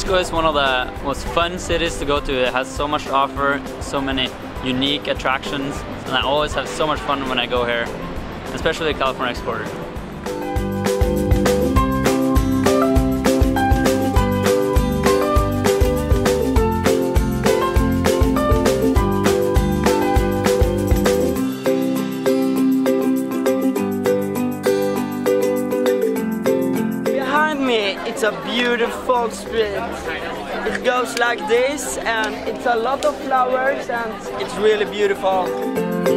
Mexico is one of the most fun cities to go to. It has so much to offer, so many unique attractions, and I always have so much fun when I go here, especially the California Exporter. It's a beautiful street. It goes like this and it's a lot of flowers and it's really beautiful.